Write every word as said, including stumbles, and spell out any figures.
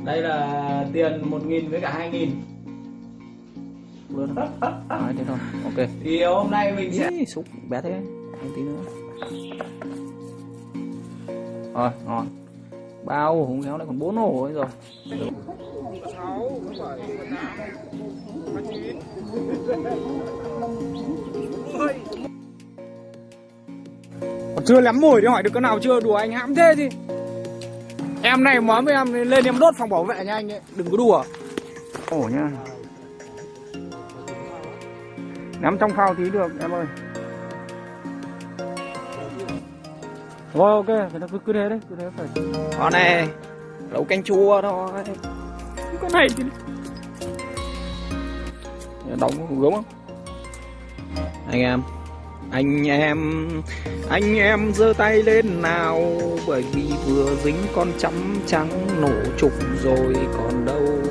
Đây là tiền một nghìn với cả hai nghìn. Luôn. Nói thế thôi. Ok. Thì hôm nay mình sẽ Ý, xúc bé thế. Anh tí nữa. Rồi, ngon. Bao không khéo lại còn bốn ổ ấy rồi. Còn chưa lắm mồi thì hỏi được cái nào chưa, đùa anh hãm thế gì. Em này nói với em lên em đốt phòng bảo vệ nha anh ấy, đừng có đùa. Ổ nha. Nắm trong phao tí được em ơi. Rồi ok, thì nó cứ cứ thế đấy, cứ thế phải. Con này, nấu canh chua thôi. Cái này thì Đóng gớm không? Anh em, anh em, anh em giơ tay lên nào, bởi vì vừa dính con chấm trắng nổ trục rồi còn đâu.